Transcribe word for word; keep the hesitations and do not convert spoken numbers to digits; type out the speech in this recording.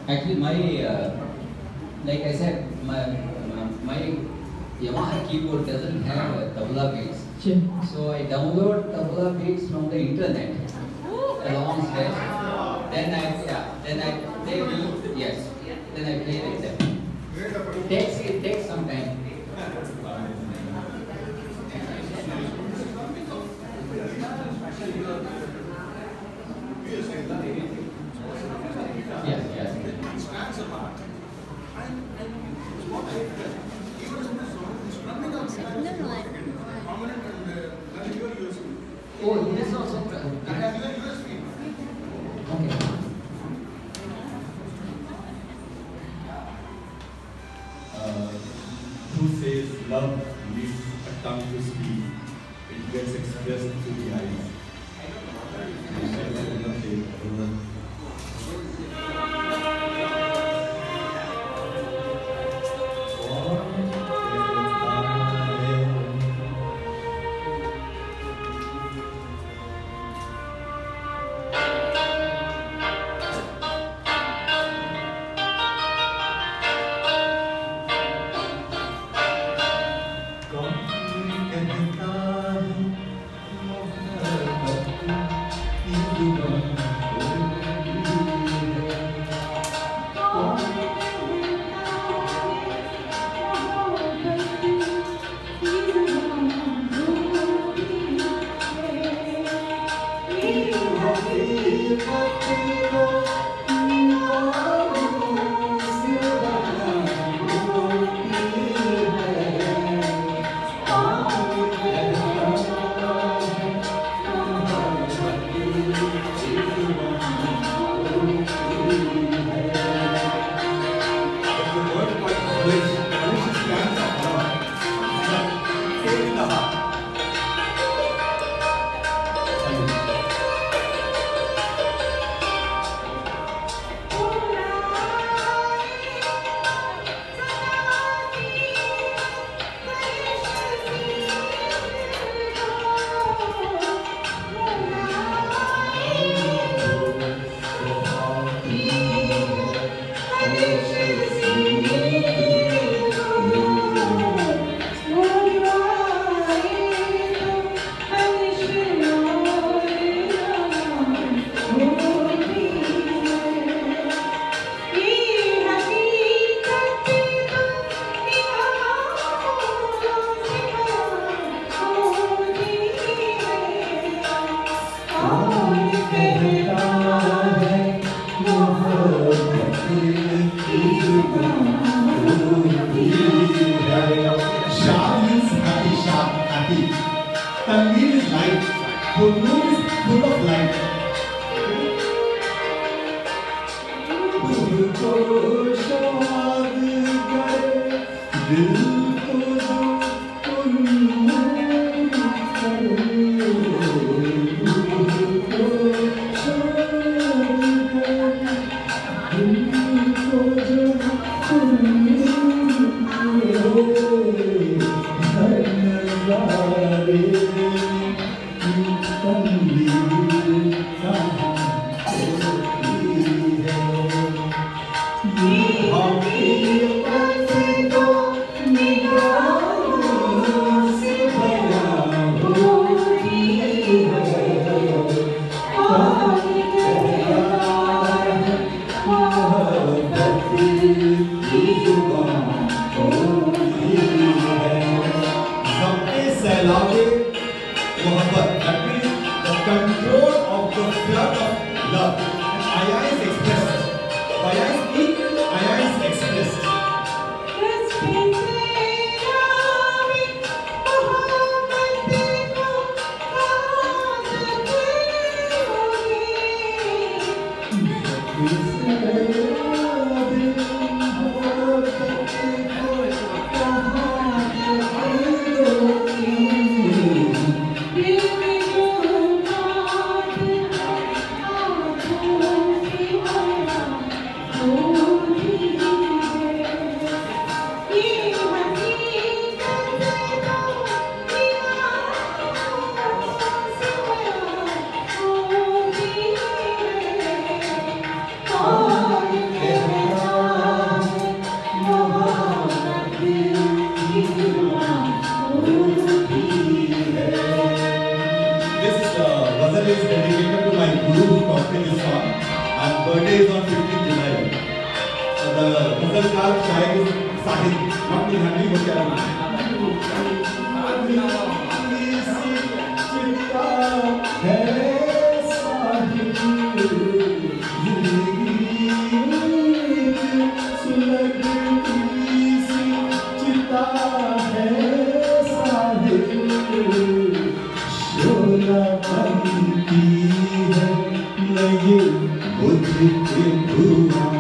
Actually, my uh, like I said, my my Yamaha keyboard doesn't have uh, tabla beats. Sure. So I download tabla beats from the internet along steps. Then I yeah, then I play with yes. Then I play with them. It takes it takes some time. Yes, yes. It stands apart. And, and it's what I felt. Even in the song, the strumming of the No, no, I- prominent and uh, that you are using. Oh, this also. That is the U S B. Okay. Uh, who says love needs a tongue to speak? It gets expressed through the eyes. Tanveer is light, Gurnoor is full of light. तुझको शाद करे दिल को जो कुन्नूर करे तुझको शाद करे दिल को जो कुन्नूर करे हर नज़ारे तंवीर कहाँ control of the flood of love. And Aya is expressed. Aya is in, Aya is expressed. birthday is on fifteenth July. Uh, the ghazalkar shair is Sahid. Not me, Henry Bocchiara. Shona banti hai nahi budh ke dhua